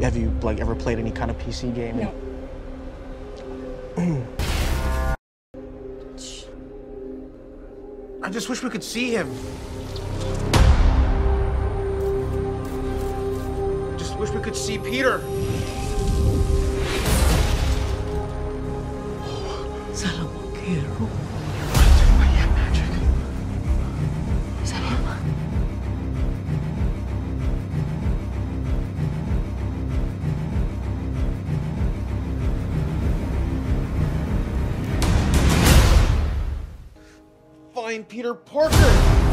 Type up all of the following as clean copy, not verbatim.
Have you, like, ever played any kind of PC game? No. I just wish we could see him. Just wish we could see Peter. Salomon Kero. Magic. Salomon. Find Peter Parker.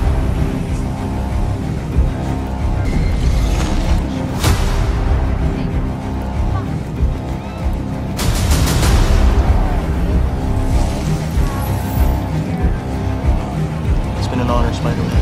It's been an honor, Spider-Man.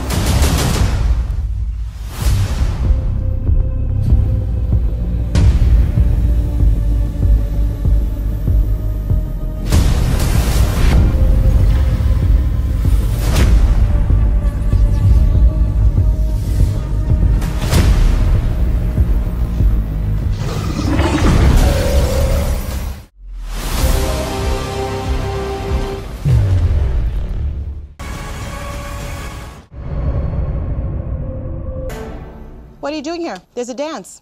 What are you doing here? There's a dance.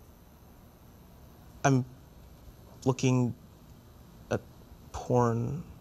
I'm looking at porn.